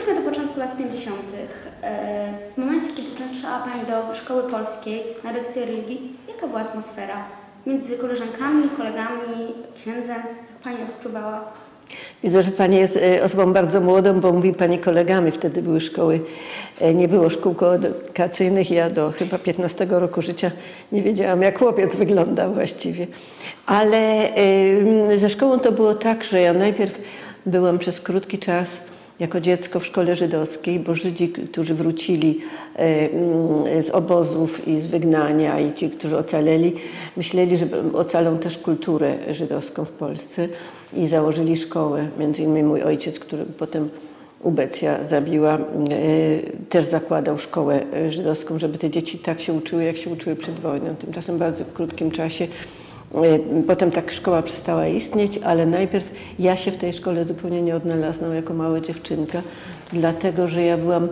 Wróćmy do początku lat 50. W momencie, kiedy uczęszczała Pani do szkoły polskiej na lekcję religii, jaka była atmosfera między koleżankami, kolegami, księdzem? Jak Pani odczuwała? Widzę, że Pani jest osobą bardzo młodą, bo mówi Pani kolegami. Wtedy były szkoły, nie było szkół koedukacyjnych. Ja do chyba 15 roku życia nie wiedziałam, jak chłopiec wyglądał właściwie. Ale ze szkołą to było tak, że ja najpierw byłam przez krótki czas jako dziecko w szkole żydowskiej, bo Żydzi, którzy wrócili z obozów i z wygnania i ci, którzy ocaleli, myśleli, że ocalą też kulturę żydowską w Polsce i założyli szkołę. Między innymi mój ojciec, który potem ubecja zabiła, też zakładał szkołę żydowską, żeby te dzieci tak się uczyły, jak się uczyły przed wojną. Tymczasem w bardzo krótkim czasie. Potem ta szkoła przestała istnieć, ale najpierw ja się w tej szkole zupełnie nie odnalazłam jako mała dziewczynka, dlatego że ja byłam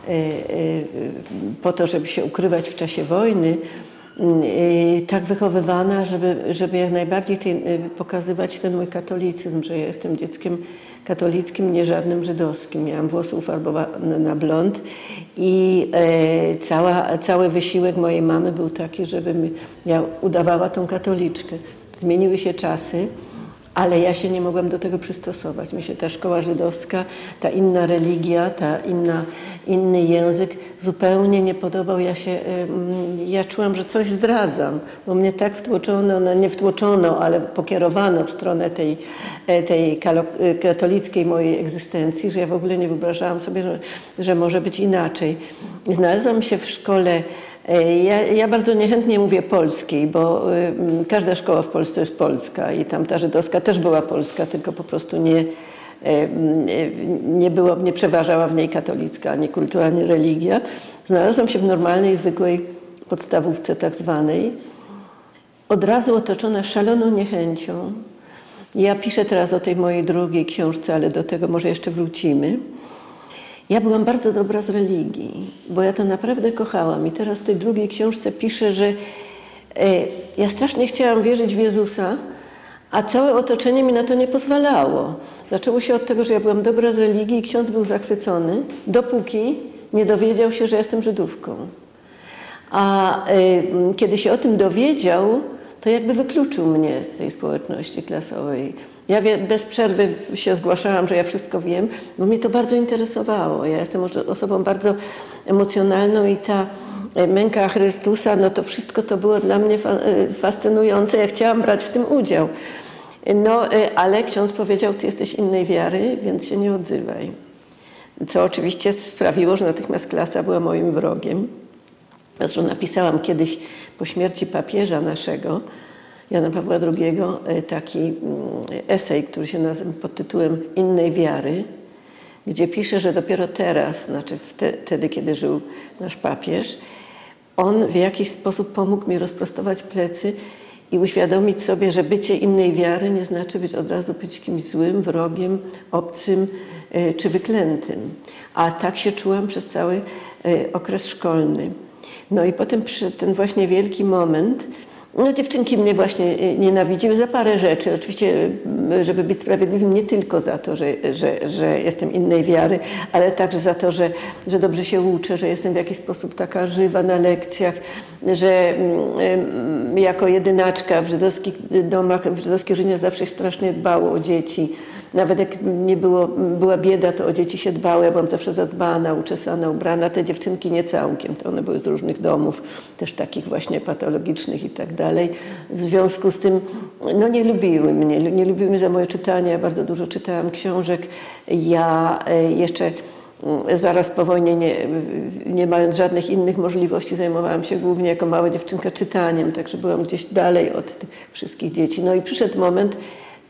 po to, żeby się ukrywać w czasie wojny, tak wychowywana, żeby jak najbardziej pokazywać ten mój katolicyzm, że ja jestem dzieckiem katolickim, nie żadnym żydowskim. Miałam włosy ufarbowane na blond i cały wysiłek mojej mamy był taki, żebym ja udawała tą katoliczkę. Zmieniły się czasy, ale ja się nie mogłam do tego przystosować. Mi się ta szkoła żydowska, ta inna religia, inny język zupełnie nie podobał. Ja czułam, że coś zdradzam, bo mnie tak wtłoczono, no nie wtłoczono, ale pokierowano w stronę tej katolickiej mojej egzystencji, że ja w ogóle nie wyobrażałam sobie, że może być inaczej. Znalazłam się w szkole. Ja bardzo niechętnie mówię polskiej, bo każda szkoła w Polsce jest polska i tam ta żydowska też była polska, tylko po prostu nie przeważała w niej katolicka, ani kultura, ani religia. Znalazłam się w normalnej, zwykłej podstawówce tak zwanej, od razu otoczona szaloną niechęcią. Ja piszę teraz o tej mojej drugiej książce, ale do tego może jeszcze wrócimy. Ja byłam bardzo dobra z religii, bo ja to naprawdę kochałam. I teraz w tej drugiej książce piszę, że ja strasznie chciałam wierzyć w Jezusa, a całe otoczenie mi na to nie pozwalało. Zaczęło się od tego, że ja byłam dobra z religii i ksiądz był zachwycony, dopóki nie dowiedział się, że jestem Żydówką. A kiedy się o tym dowiedział, to jakby wykluczył mnie z tej społeczności klasowej. Ja bez przerwy się zgłaszałam, że ja wszystko wiem, bo mnie to bardzo interesowało. Ja jestem osobą bardzo emocjonalną i ta męka Chrystusa, no to wszystko to było dla mnie fascynujące. Ja chciałam brać w tym udział. No, ale ksiądz powiedział, ty jesteś innej wiary, więc się nie odzywaj. Co oczywiście sprawiło, że natychmiast klasa była moim wrogiem. Zresztą napisałam kiedyś po śmierci papieża naszego, Jana Pawła II, taki esej, który się nazywa pod tytułem Innej wiary, gdzie pisze, że dopiero teraz, znaczy wtedy, kiedy żył nasz papież, on w jakiś sposób pomógł mi rozprostować plecy i uświadomić sobie, że bycie innej wiary nie znaczy od razu być kimś złym, wrogiem, obcym czy wyklętym. A tak się czułam przez cały okres szkolny. No i potem przyszedł ten właśnie wielki moment. No dziewczynki mnie właśnie nienawidziły za parę rzeczy. Oczywiście, żeby być sprawiedliwym, nie tylko za to, że jestem innej wiary, ale także za to, że dobrze się uczę, że jestem w jakiś sposób taka żywa na lekcjach, że jako jedynaczka w żydowskich domach, w żydowskiej rodzinie zawsze strasznie dbało o dzieci. Nawet jak była bieda, to o dzieci się dbało. Ja byłam zawsze zadbana, uczesana, ubrana. Te dziewczynki nie całkiem. To one były z różnych domów, też takich właśnie patologicznych i tak dalej. W związku z tym, no nie lubiły mnie. Nie lubiły mnie za moje czytania. Ja bardzo dużo czytałam książek. Ja jeszcze zaraz po wojnie, nie mając żadnych innych możliwości, zajmowałam się głównie jako mała dziewczynka czytaniem. Także byłam gdzieś dalej od tych wszystkich dzieci. No i przyszedł moment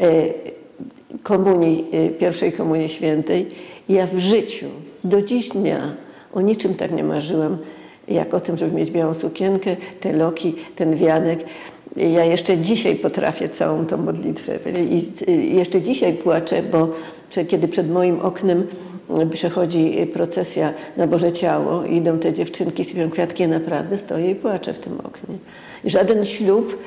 pierwszej komunii świętej. Ja w życiu, do dziś dnia, o niczym tak nie marzyłam, jak o tym, żeby mieć białą sukienkę, te loki, ten wianek. Ja jeszcze dzisiaj potrafię całą tą modlitwę i jeszcze dzisiaj płaczę, bo kiedy przed moim oknem przechodzi procesja na Boże Ciało i idą te dziewczynki, sypią kwiatki, ja naprawdę stoję i płaczę w tym oknie. I żaden ślub,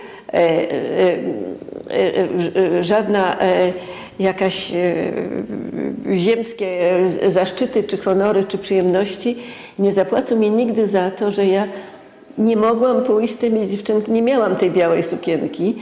żadna jakaś ziemskie zaszczyty, czy honory, czy przyjemności nie zapłacą mi nigdy za to, że ja nie mogłam pójść z tymi dziewczynkami, nie miałam tej białej sukienki.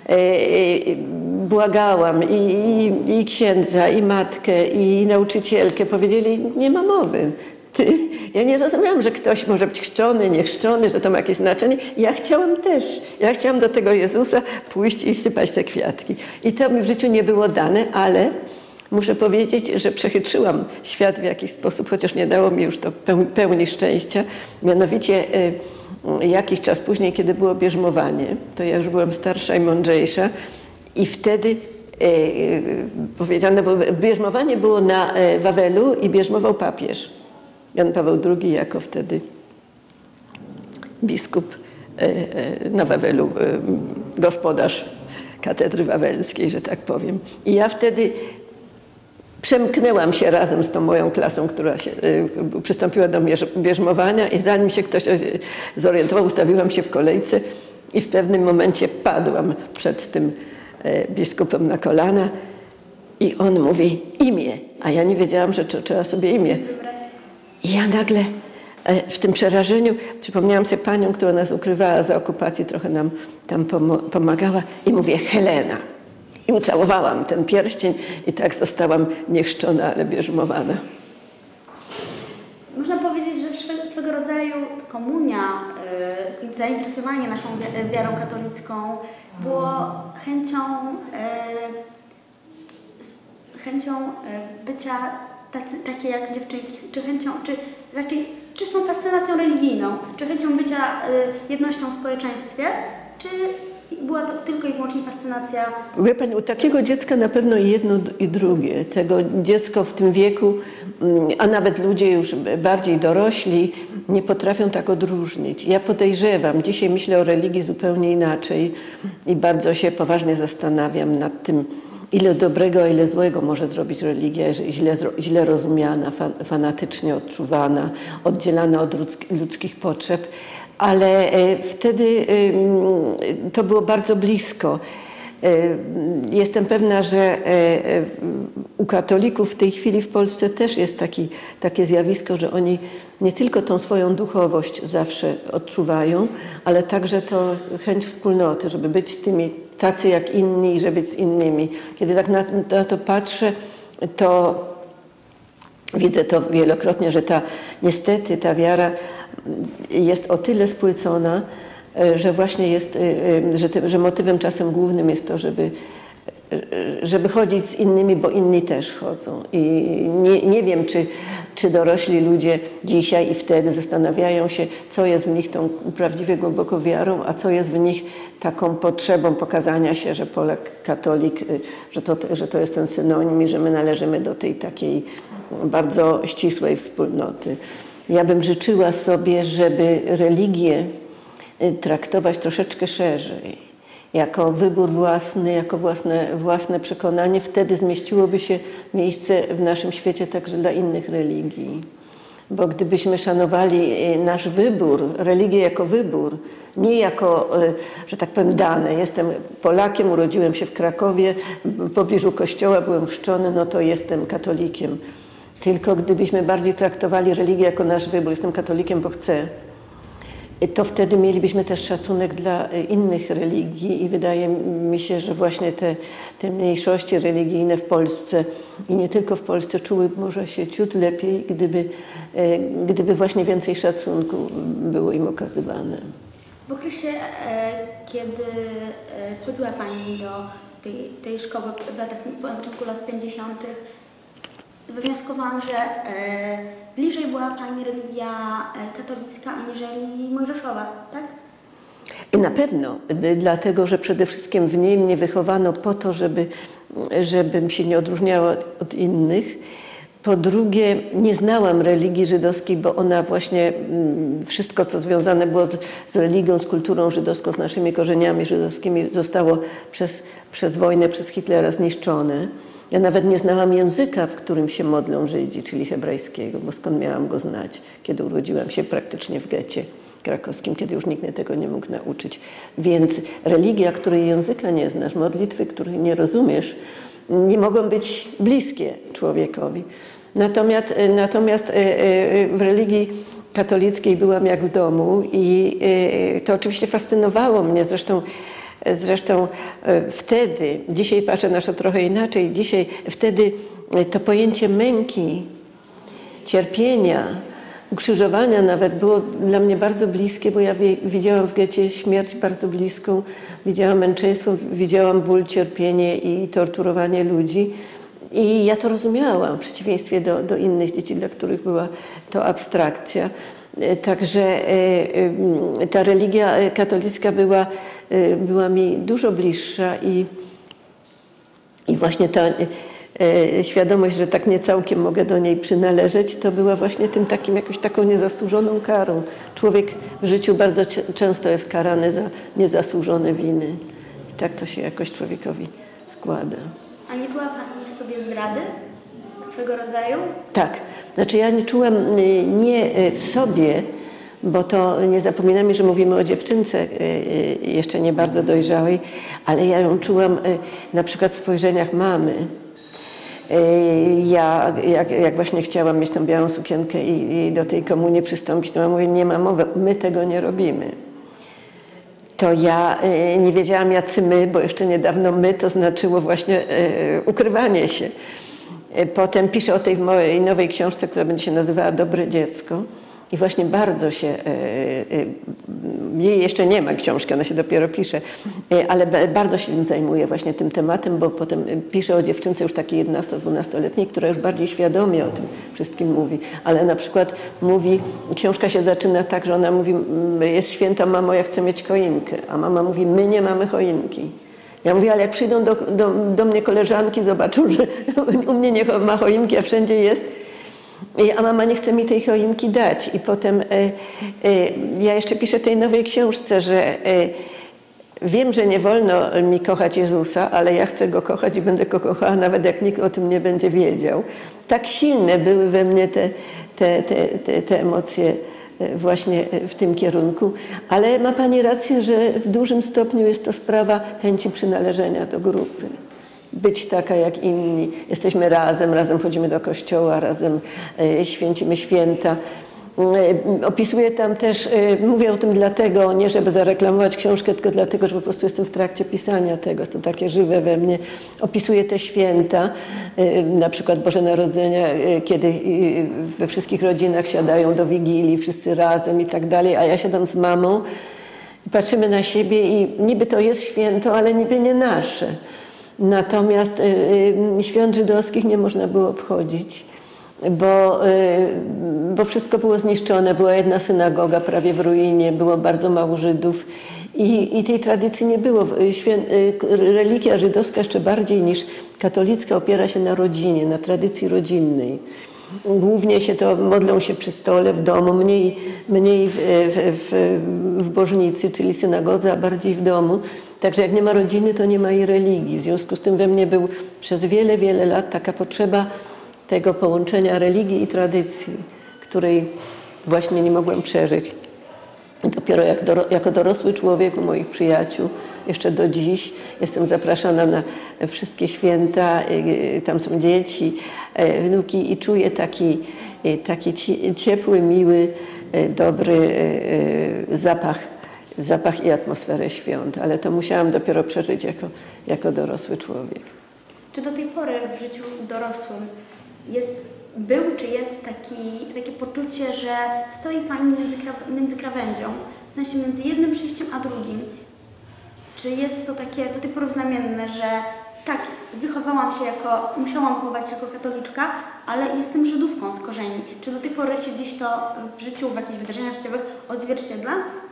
Błagałam i księdza, i matkę, i nauczycielkę. Powiedzieli, nie ma mowy. Ja nie rozumiałam, że ktoś może być chrzczony, niechrzczony, że to ma jakieś znaczenie. Ja chciałam też. Ja chciałam do tego Jezusa pójść i sypać te kwiatki. I to mi w życiu nie było dane, ale muszę powiedzieć, że przechytrzyłam świat w jakiś sposób, chociaż nie dało mi już to pełni szczęścia. Mianowicie jakiś czas później, kiedy było bierzmowanie, to ja już byłam starsza i mądrzejsza i wtedy powiedziano, bo bierzmowanie było na Wawelu i bierzmował papież. Jan Paweł II jako wtedy biskup na Wawelu, gospodarz katedry wawelskiej, że tak powiem. I ja wtedy przemknęłam się razem z tą moją klasą, która się, przystąpiła do bierzmowania i zanim się ktoś zorientował, ustawiłam się w kolejce i w pewnym momencie padłam przed tym biskupem na kolana i on mówi imię, a ja nie wiedziałam, że trzeba sobie imię. I ja nagle w tym przerażeniu przypomniałam sobie panią, która nas ukrywała za okupacji, trochę nam tam pomagała i mówię Helena. I ucałowałam ten pierścień i tak zostałam niechrzczona, ale bierzmowana. Można powiedzieć, że swego rodzaju komunia i zainteresowanie naszą wiarą katolicką było chęcią bycia takie jak dziewczynki, czy raczej czystą fascynacją religijną, czy chęcią bycia jednością w społeczeństwie, czy była to tylko i wyłącznie fascynacja? Wie pani, u takiego dziecka na pewno jedno i drugie. Tego dziecko w tym wieku, a nawet ludzie już bardziej dorośli, nie potrafią tak odróżnić. Ja podejrzewam, dzisiaj myślę o religii zupełnie inaczej i bardzo się poważnie zastanawiam nad tym, ile dobrego, a ile złego może zrobić religia, jeżeli źle rozumiana, fanatycznie odczuwana, oddzielana od ludzkich potrzeb. Ale wtedy to było bardzo blisko. Jestem pewna, że u katolików w tej chwili w Polsce też jest takie zjawisko, że oni nie tylko tą swoją duchowość zawsze odczuwają, ale także to chęć wspólnoty, żeby być z tymi tacy jak inni i żeby być z innymi. Kiedy tak na to patrzę, to widzę to wielokrotnie, że niestety ta wiara jest o tyle spłycona, że właśnie jest, że motywem czasem głównym jest to, żeby chodzić z innymi, bo inni też chodzą. I nie wiem, czy dorośli ludzie dzisiaj i wtedy zastanawiają się, co jest w nich tą prawdziwie głęboką wiarą, a co jest w nich taką potrzebą pokazania się, że Polak, katolik, że to jest ten synonim i że my należymy do tej takiej bardzo ścisłej wspólnoty. Ja bym życzyła sobie, żeby religię traktować troszeczkę szerzej, jako wybór własny, jako własne przekonanie. Wtedy zmieściłoby się miejsce w naszym świecie także dla innych religii. Bo gdybyśmy szanowali nasz wybór, religię jako wybór, nie jako, że tak powiem, dane. Jestem Polakiem, urodziłem się w Krakowie, w pobliżu kościoła byłem chrzczony, no to jestem katolikiem. Tylko gdybyśmy bardziej traktowali religię jako nasz wybór, jestem katolikiem, bo chcę, to wtedy mielibyśmy też szacunek dla innych religii i wydaje mi się, że właśnie te mniejszości religijne w Polsce i nie tylko w Polsce czuły może się ciut lepiej, gdyby właśnie więcej szacunku było im okazywane. W okresie, kiedy chodziła Pani do tej szkoły w początku lat 50., wywnioskowałam, że bliżej była Pani religia katolicka aniżeli mojżeszowa, tak? Na pewno, dlatego że przede wszystkim w niej mnie wychowano po to, żebym się nie odróżniała od innych. Po drugie, nie znałam religii żydowskiej, bo ona właśnie, wszystko co związane było z religią, z kulturą żydowską, z naszymi korzeniami żydowskimi zostało przez wojnę, przez Hitlera zniszczone. Ja nawet nie znałam języka, w którym się modlą Żydzi, czyli hebrajskiego, bo skąd miałam go znać, kiedy urodziłam się praktycznie w getcie krakowskim, kiedy już nikt mnie tego nie mógł nauczyć. Więc religia, której języka nie znasz, modlitwy, których nie rozumiesz, nie mogą być bliskie człowiekowi. Natomiast w religii katolickiej byłam jak w domu i to oczywiście fascynowało mnie. Zresztą wtedy, dzisiaj patrzę na to trochę inaczej, wtedy to pojęcie męki, cierpienia, ukrzyżowania nawet było dla mnie bardzo bliskie, bo ja widziałam w getcie śmierć bardzo bliską, widziałam męczeństwo, widziałam ból, cierpienie i torturowanie ludzi. I ja to rozumiałam, w przeciwieństwie do innych dzieci, dla których była to abstrakcja. Także ta religia katolicka była mi dużo bliższa i właśnie ta świadomość, że tak nie całkiem mogę do niej przynależeć, to była właśnie tym jakąś taką niezasłużoną karą. Człowiek w życiu bardzo często jest karany za niezasłużone winy. I tak to się jakoś człowiekowi składa. A nie czuła Pani w sobie zdrady swego rodzaju? Tak. Znaczy ja nie czułam nie w sobie, bo to nie zapominamy, że mówimy o dziewczynce jeszcze nie bardzo dojrzałej, ale ja ją czułam na przykład w spojrzeniach mamy. Ja jak właśnie chciałam mieć tą białą sukienkę i do tej komunii przystąpić, to ja mówię, nie ma mowy, my tego nie robimy. To ja nie wiedziałam jacy my, bo jeszcze niedawno my to znaczyło właśnie ukrywanie się. Potem piszę o tej mojej nowej książce, która będzie się nazywała Dobre dziecko. I właśnie bardzo się, jej jeszcze nie ma książki, ona się dopiero pisze, ale bardzo się zajmuję właśnie tym tematem, bo potem piszę o dziewczynce już takiej 11-12-letniej, która już bardziej świadomie o tym wszystkim mówi. Ale na przykład książka się zaczyna tak, że ona mówi, jest święta mamo, ja chcę mieć choinkę, a mama mówi, my nie mamy choinki. Ja mówię, ale jak przyjdą do mnie koleżanki, zobaczą, że u mnie nie ma choinki, a wszędzie jest, a mama nie chce mi tej choinki dać. I potem ja jeszcze piszę w tej nowej książce, że wiem, że nie wolno mi kochać Jezusa, ale ja chcę Go kochać i będę Go kochała, nawet jak nikt o tym nie będzie wiedział. Tak silne były we mnie te emocje właśnie w tym kierunku. Ale ma Pani rację, że w dużym stopniu jest to sprawa chęci przynależenia do grupy. Być taka jak inni. Jesteśmy razem chodzimy do kościoła, razem święcimy święta. Opisuję tam też, mówię o tym dlatego, nie żeby zareklamować książkę, tylko dlatego, że po prostu jestem w trakcie pisania tego, jest to takie żywe we mnie. Opisuję te święta, na przykład Boże Narodzenia, kiedy we wszystkich rodzinach siadają do Wigilii, wszyscy razem i tak dalej, a ja siadam z mamą i patrzymy na siebie i niby to jest święto, ale niby nie nasze. Natomiast świąt żydowskich nie można było obchodzić, bo wszystko było zniszczone. Była jedna synagoga prawie w ruinie, było bardzo mało Żydów i tej tradycji nie było. Religia żydowska jeszcze bardziej niż katolicka opiera się na rodzinie, na tradycji rodzinnej. Głównie modlą się przy stole w domu, mniej w bożnicy, czyli synagodze, a bardziej w domu. Także jak nie ma rodziny, to nie ma i religii. W związku z tym we mnie był przez wiele, wiele lat taka potrzeba tego połączenia religii i tradycji, której właśnie nie mogłem przeżyć. I dopiero jako dorosły człowiek u moich przyjaciół, jeszcze do dziś, jestem zapraszana na wszystkie święta, tam są dzieci, wnuki i czuję taki ciepły, miły, dobry zapach i atmosferę świąt. Ale to musiałam dopiero przeżyć jako dorosły człowiek. Czy do tej pory w życiu dorosłym był czy jest takie poczucie, że stoi Pani między krawędzią, w sensie między jednym przejściem a drugim? Czy jest to takie do tej pory znamienne, że tak, musiałam wychować jako katoliczka, ale jestem Żydówką z korzeni. Czy do tej pory się gdzieś to w życiu, w jakichś wydarzeniach życiowych odzwierciedla?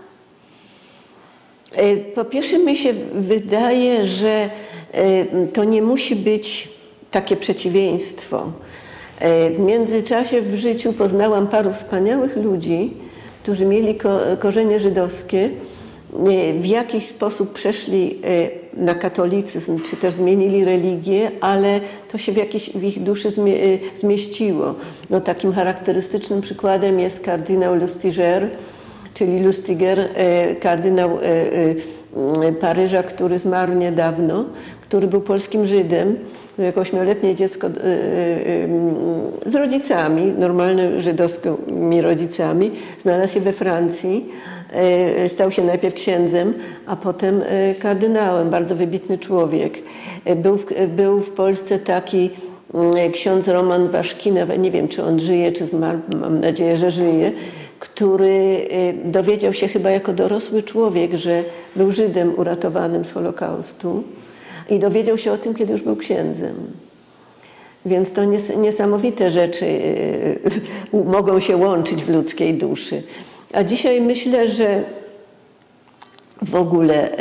Po pierwsze mi się wydaje, że to nie musi być takie przeciwieństwo. W międzyczasie w życiu poznałam paru wspaniałych ludzi, którzy mieli korzenie żydowskie, w jakiś sposób przeszli na katolicyzm, czy też zmienili religię, ale to się w ich duszy zmieściło. No, takim charakterystycznym przykładem jest kardynał Lustiger, czyli Lustiger, kardynał Paryża, który zmarł niedawno, który był polskim Żydem, który jako 8-letnie dziecko z rodzicami, normalnymi żydowskimi rodzicami, znalazł się we Francji. Stał się najpierw księdzem, a potem kardynałem, bardzo wybitny człowiek. Był w Polsce taki ksiądz Roman Waszki, nawet nie wiem, czy on żyje, czy zmarł, mam nadzieję, że żyje, który dowiedział się chyba jako dorosły człowiek, że był Żydem uratowanym z Holokaustu i dowiedział się o tym, kiedy już był księdzem. Więc to niesamowite rzeczy mogą się łączyć w ludzkiej duszy. A dzisiaj myślę, że w ogóle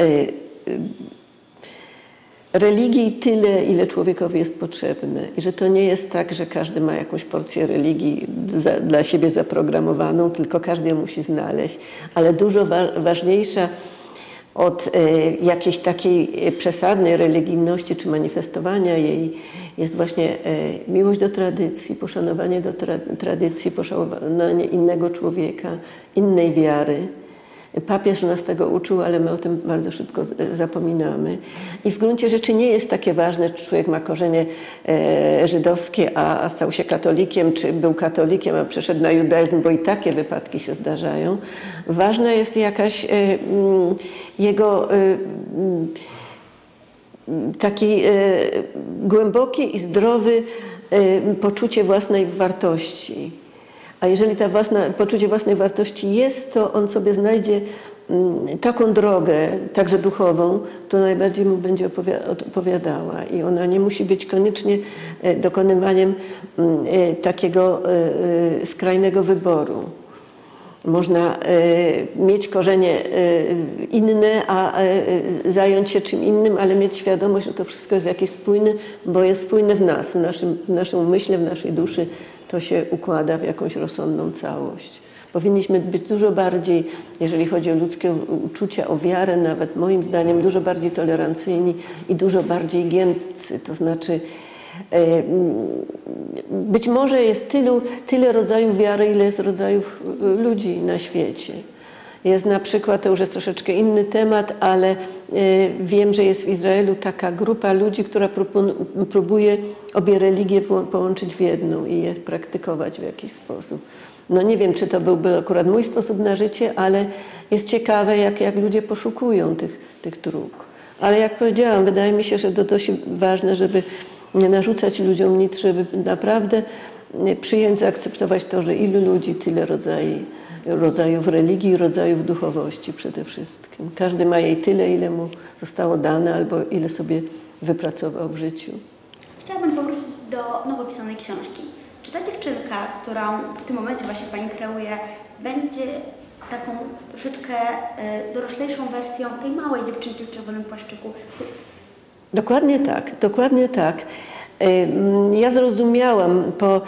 religii tyle, ile człowiekowi jest potrzebne. I że to nie jest tak, że każdy ma jakąś porcję religii dla siebie zaprogramowaną, tylko każdy ją musi znaleźć. Ale dużo ważniejsza od jakiejś takiej przesadnej religijności czy manifestowania jej jest właśnie miłość do tradycji, poszanowanie do tradycji, poszanowanie innego człowieka, innej wiary. Papież nas tego uczył, ale my o tym bardzo szybko zapominamy. I w gruncie rzeczy nie jest takie ważne, czy człowiek ma korzenie żydowskie, a stał się katolikiem, czy był katolikiem, a przeszedł na judaizm, bo i takie wypadki się zdarzają. Ważna jest jakaś jego taki głębokie i zdrowe poczucie własnej wartości. A jeżeli to poczucie własnej wartości jest, to on sobie znajdzie taką drogę, także duchową, która najbardziej mu będzie odpowiadała. I ona nie musi być koniecznie dokonywaniem takiego skrajnego wyboru. Można mieć korzenie inne, a zająć się czym innym, ale mieć świadomość, że to wszystko jest jakieś spójne, bo jest spójne w nas, w naszym umyśle, w naszej duszy. To się układa w jakąś rozsądną całość. Powinniśmy być dużo bardziej, jeżeli chodzi o ludzkie uczucia, o wiarę nawet, moim zdaniem, dużo bardziej tolerancyjni i dużo bardziej giętcy. To znaczy, być może jest tyle rodzajów wiary, ile jest rodzajów ludzi na świecie. Jest na przykład, to już jest troszeczkę inny temat, ale wiem, że jest w Izraelu taka grupa ludzi, która próbuje obie religie połączyć w jedną i je praktykować w jakiś sposób. No nie wiem, czy to byłby akurat mój sposób na życie, ale jest ciekawe, jak ludzie poszukują tych dróg. Ale jak powiedziałam, wydaje mi się, że to dość ważne, żeby nie narzucać ludziom nic, żeby naprawdę przyjąć, zaakceptować to, że ilu ludzi, tyle rodzajów religii, rodzajów duchowości przede wszystkim. Każdy ma jej tyle, ile mu zostało dane albo ile sobie wypracował w życiu. Chciałabym powrócić do nowo pisanej książki. Czy ta dziewczynka, którą w tym momencie właśnie Pani kreuje, będzie taką troszeczkę doroślejszą wersją tej małej dziewczynki w czerwonym płaszczyku? Dokładnie tak, dokładnie tak. Ja zrozumiałam po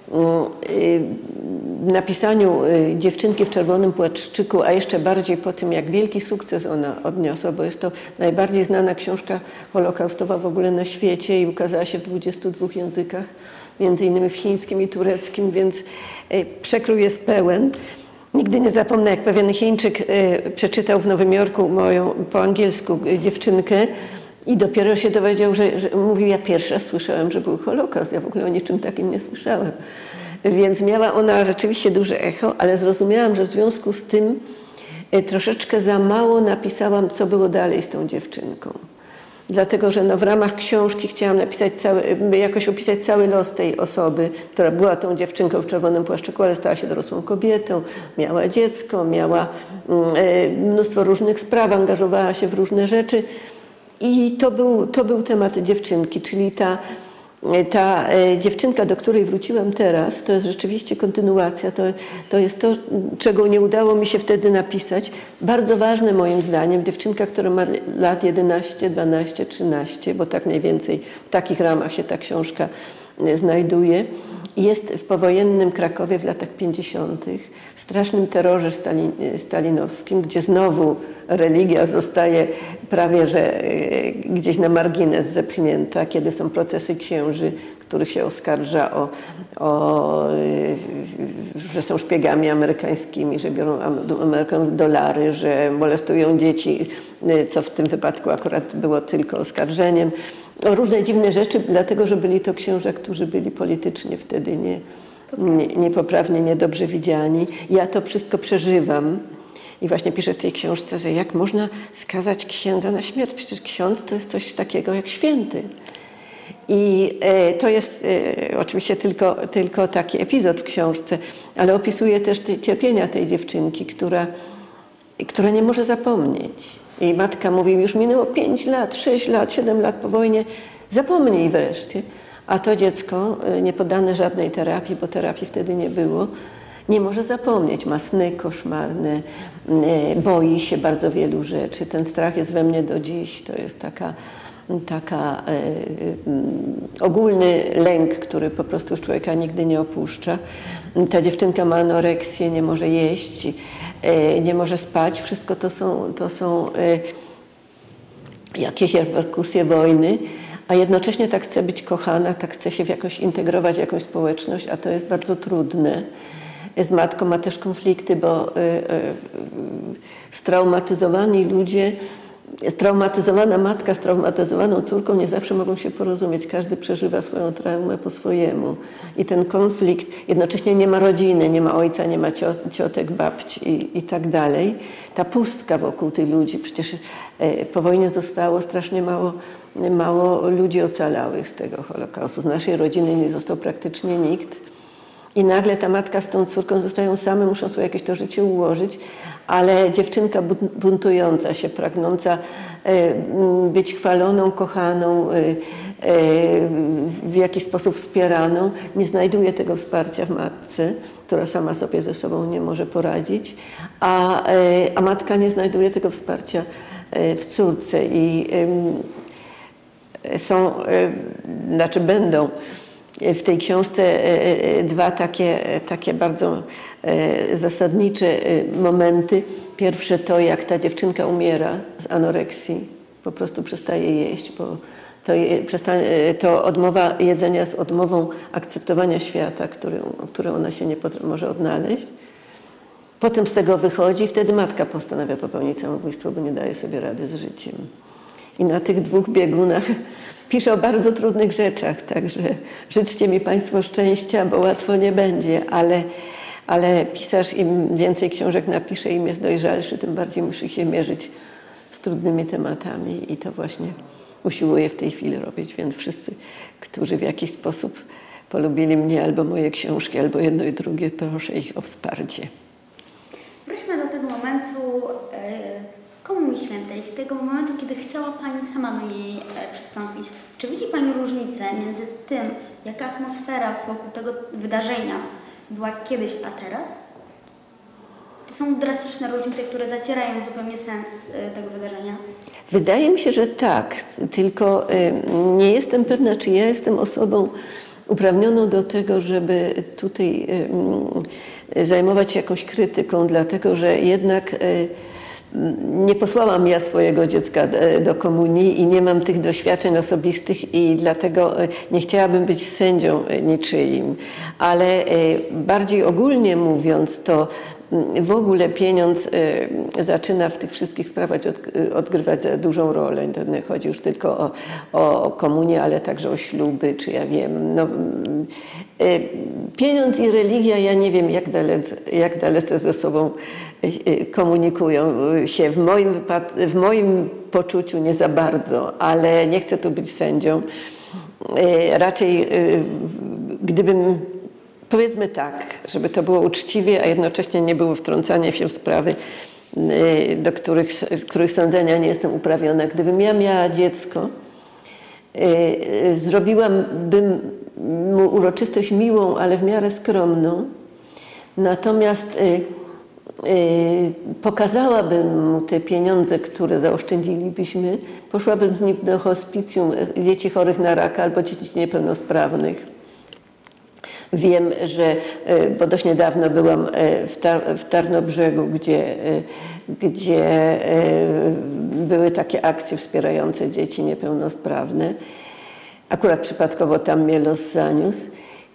napisaniu Dziewczynki w czerwonym płaszczyku, a jeszcze bardziej po tym, jak wielki sukces ona odniosła, bo jest to najbardziej znana książka holokaustowa w ogóle na świecie i ukazała się w 22 językach, między innymi w chińskim i tureckim, więc przekrój jest pełen. Nigdy nie zapomnę, jak pewien Chińczyk przeczytał w Nowym Jorku moją po angielsku dziewczynkę i dopiero się dowiedział, że mówił, ja pierwszy raz słyszałem, że był Holokaust, ja w ogóle o niczym takim nie słyszałem. Więc miała ona rzeczywiście duże echo, ale zrozumiałam, że w związku z tym troszeczkę za mało napisałam, co było dalej z tą dziewczynką. Dlatego, że w ramach książki chciałam jakoś opisać cały los tej osoby, która była tą dziewczynką w czerwonym płaszczyku, ale stała się dorosłą kobietą, miała dziecko, miała mnóstwo różnych spraw, angażowała się w różne rzeczy. I to był temat dziewczynki, czyli ta dziewczynka, do której wróciłam teraz, to jest rzeczywiście kontynuacja, to jest to, czego nie udało mi się wtedy napisać. Bardzo ważne moim zdaniem, dziewczynka, która ma lat 11, 12, 13, bo tak mniej więcej w takich ramach się ta książka znajduje. Jest w powojennym Krakowie w latach 50., w strasznym terrorze stalinowskim, gdzie znowu religia zostaje prawie że gdzieś na margines zepchnięta, kiedy są procesy księży, których się oskarża że są szpiegami amerykańskimi, że biorą Amerykanów dolary, że molestują dzieci, co w tym wypadku akurat było tylko oskarżeniem. O różne dziwne rzeczy, dlatego że byli to księża, którzy byli politycznie wtedy niepoprawnie, niedobrze widziani. Ja to wszystko przeżywam i właśnie piszę w tej książce, że jak można skazać księdza na śmierć? Przecież ksiądz to jest coś takiego jak święty. I to jest oczywiście tylko taki epizod w książce, ale opisuje też cierpienia tej dziewczynki, która nie może zapomnieć. Jej matka mówi, już minęło 5 lat, 6 lat, 7 lat po wojnie, zapomnij wreszcie. A to dziecko, nie poddane żadnej terapii, bo terapii wtedy nie było, nie może zapomnieć. Ma sny koszmarne, boi się bardzo wielu rzeczy. Ten strach jest we mnie do dziś. To jest taka ogólny lęk, który po prostu już człowieka nigdy nie opuszcza. Ta dziewczynka ma anoreksję, nie może jeść, nie może spać. Wszystko to są jakieś reperkusje wojny, a jednocześnie tak chce być kochana, tak chce się jakoś integrować w jakąś społeczność, a to jest bardzo trudne. Z matką ma też konflikty, bo straumatyzowani ludzie, straumatyzowana matka z traumatyzowaną córką nie zawsze mogą się porozumieć. Każdy przeżywa swoją traumę po swojemu. I ten konflikt, jednocześnie nie ma rodziny, nie ma ojca, nie ma ciotek, babci i tak dalej. Ta pustka wokół tych ludzi. Przecież po wojnie zostało strasznie mało ludzi ocalałych z tego Holokaustu. Z naszej rodziny nie został praktycznie nikt. I nagle ta matka z tą córką zostają same, muszą sobie jakieś to życie ułożyć, ale dziewczynka buntująca się, pragnąca być chwaloną, kochaną, w jakiś sposób wspieraną, nie znajduje tego wsparcia w matce, która sama sobie ze sobą nie może poradzić, a matka nie znajduje tego wsparcia w córce i będą w tej książce dwa takie bardzo zasadnicze momenty. Pierwsze to, jak ta dziewczynka umiera z anoreksji, po prostu przestaje jeść, bo to odmowa jedzenia jest odmową akceptowania świata, w którym ona się nie może odnaleźć. Potem z tego wychodzi i wtedy matka postanawia popełnić samobójstwo, bo nie daje sobie rady z życiem. I na tych dwóch biegunach piszę o bardzo trudnych rzeczach, także życzcie mi Państwo szczęścia, bo łatwo nie będzie, ale pisarz im więcej książek napisze, im jest dojrzalszy, tym bardziej musi się mierzyć z trudnymi tematami i to właśnie usiłuję w tej chwili robić, więc wszyscy, którzy w jakiś sposób polubili mnie albo moje książki, albo jedno i drugie, proszę ich o wsparcie. Wróćmy do tego momentu Komunii Świętej, tego momentu, kiedy chciała Pani sama do niej przystąpić. Czy widzi Pani różnicę między tym, jaka atmosfera wokół tego wydarzenia była kiedyś, a teraz? To są drastyczne różnice, które zacierają zupełnie sens tego wydarzenia? Wydaje mi się, że tak, tylko nie jestem pewna, czy ja jestem osobą uprawnioną do tego, żeby tutaj zajmować się jakąś krytyką, dlatego że jednak nie posłałam ja swojego dziecka do komunii i nie mam tych doświadczeń osobistych i dlatego nie chciałabym być sędzią niczyim. Ale bardziej ogólnie mówiąc, to w ogóle pieniądz zaczyna w tych wszystkich sprawach odgrywać dużą rolę. To nie chodzi już tylko o komunię, ale także o śluby, czy ja wiem. No, pieniądz i religia, ja nie wiem, jak dalece ze sobą komunikują się. W moim poczuciu nie za bardzo, ale nie chcę tu być sędzią. Raczej gdybym, powiedzmy tak, żeby to było uczciwie, a jednocześnie nie było wtrącanie się w sprawy, z których sądzenia nie jestem uprawiona. Gdybym ja miała dziecko, zrobiłabym mu uroczystość miłą, ale w miarę skromną. Natomiast pokazałabym mu te pieniądze, które zaoszczędzilibyśmy, poszłabym z nim do hospicjum dzieci chorych na raka albo dzieci niepełnosprawnych. Wiem, że, bo dość niedawno byłam w Tarnobrzegu, gdzie były takie akcje wspierające dzieci niepełnosprawne. Akurat przypadkowo tam mnie los zaniósł.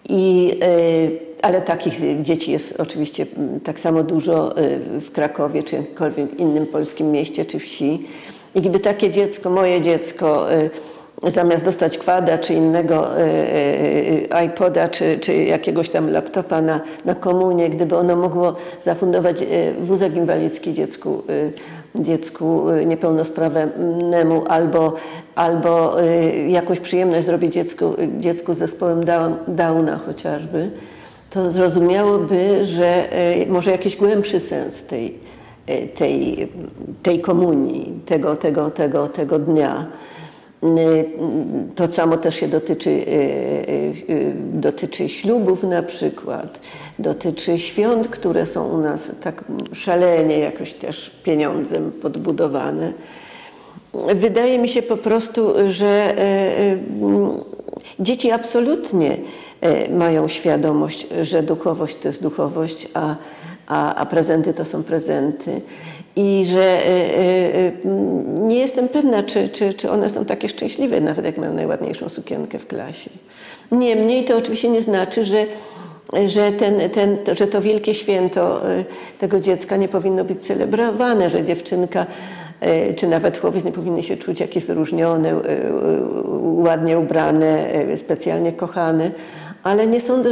Ale takich dzieci jest oczywiście tak samo dużo w Krakowie, czy jakimkolwiek innym polskim mieście, czy wsi. I gdyby takie dziecko, moje dziecko, zamiast dostać kwada, czy innego iPoda, czy jakiegoś tam laptopa na komunię, gdyby ono mogło zafundować wózek inwalidzki dziecku niepełnosprawnemu albo jakąś przyjemność zrobić dziecku z zespołem Downa chociażby, to zrozumiałoby, że może jakiś głębszy sens tej komunii, tego dnia. To samo też się dotyczy ślubów na przykład, dotyczy świąt, które są u nas tak szalenie jakoś też pieniądzem podbudowane. Wydaje mi się po prostu, że dzieci absolutnie mają świadomość, że duchowość to jest duchowość, a prezenty to są prezenty. I że nie jestem pewna, czy one są takie szczęśliwe, nawet jak mają najładniejszą sukienkę w klasie. Niemniej to oczywiście nie znaczy, że to wielkie święto tego dziecka nie powinno być celebrowane, że dziewczynka czy nawet chłopiec nie powinny się czuć jakieś wyróżnione, ładnie ubrane, specjalnie kochane, ale nie sądzę,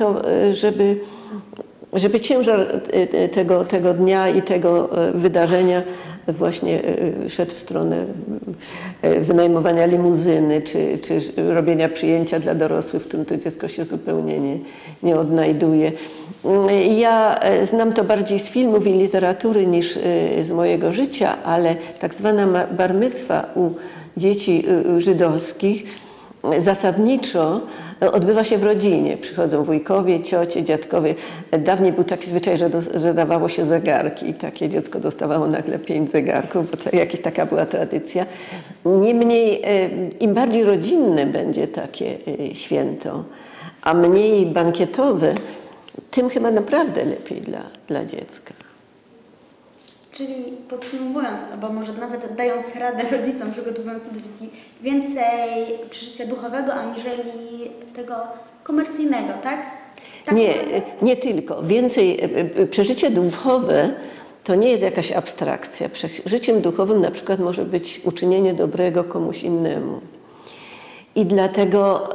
żeby ciężar tego dnia i tego wydarzenia właśnie szedł w stronę wynajmowania limuzyny, czy robienia przyjęcia dla dorosłych, w którym to dziecko się zupełnie nie odnajduje. Ja znam to bardziej z filmów i literatury niż z mojego życia, ale tak zwana bar micwa u dzieci żydowskich zasadniczo odbywa się w rodzinie. Przychodzą wujkowie, ciocie, dziadkowie. Dawniej był taki zwyczaj, że dawało się zegarki i takie dziecko dostawało nagle 5 zegarków, bo to jakaś taka była tradycja. Niemniej im bardziej rodzinne będzie takie święto, a mniej bankietowe, tym chyba naprawdę lepiej dla dziecka. Czyli podsumowując, albo może nawet dając radę rodzicom przygotowując do dzieci, więcej przeżycia duchowego aniżeli tego komercyjnego, tak? Nie tylko. Więcej przeżycie duchowe to nie jest jakaś abstrakcja. Przeżyciem duchowym na przykład może być uczynienie dobrego komuś innemu. I dlatego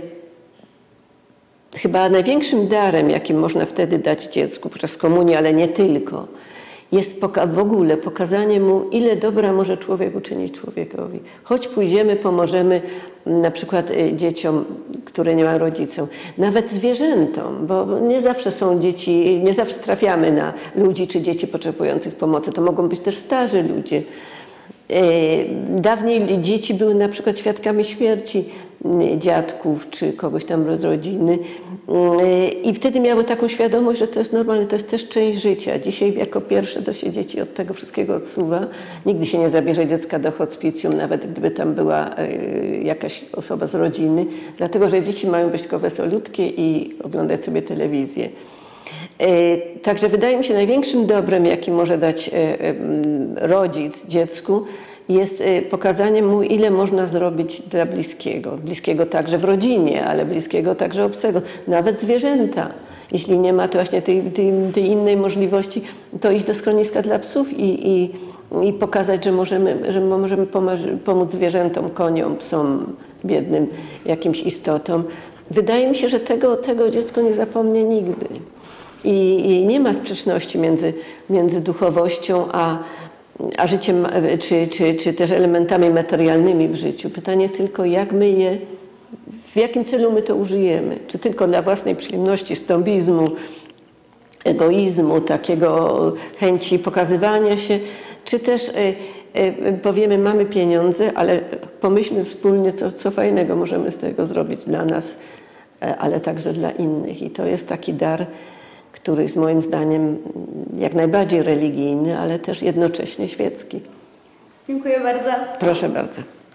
chyba największym darem, jakim można wtedy dać dziecku podczas komunii, ale nie tylko, jest w ogóle pokazanie mu, ile dobra może człowiek uczynić człowiekowi. Choć pójdziemy, pomożemy na przykład dzieciom, które nie mają rodziców, nawet zwierzętom, bo nie zawsze są dzieci, nie zawsze trafiamy na ludzi czy dzieci potrzebujących pomocy. To mogą być też starzy ludzie. Dawniej dzieci były na przykład świadkami śmierci dziadków czy kogoś tam z rodziny i wtedy miały taką świadomość, że to jest normalne, to jest też część życia. Dzisiaj jako pierwsze to się dzieci od tego wszystkiego odsuwa. Nigdy się nie zabierze dziecka do hospicjum, nawet gdyby tam była jakaś osoba z rodziny, dlatego że dzieci mają być tylko wesolutkie i oglądać sobie telewizję. Także wydaje mi się największym dobrem, jakim może dać rodzic dziecku, jest pokazanie mu, ile można zrobić dla bliskiego. Bliskiego także w rodzinie, ale bliskiego także obcego. Nawet zwierzęta. Jeśli nie ma to właśnie tej innej możliwości, to iść do schroniska dla psów i pokazać, że możemy pomóc zwierzętom, koniom, psom, biednym jakimś istotom. Wydaje mi się, że tego dziecko nie zapomnie nigdy. I nie ma sprzeczności między duchowością a życiem, czy też elementami materialnymi w życiu. Pytanie tylko, w jakim celu my to użyjemy? Czy tylko dla własnej przyjemności, snobizmu, egoizmu, takiego chęci pokazywania się, czy też powiemy, mamy pieniądze, ale pomyślmy wspólnie, co fajnego możemy z tego zrobić dla nas, ale także dla innych. I to jest taki dar, który jest moim zdaniem jak najbardziej religijny, ale też jednocześnie świecki. Dziękuję bardzo. Proszę bardzo.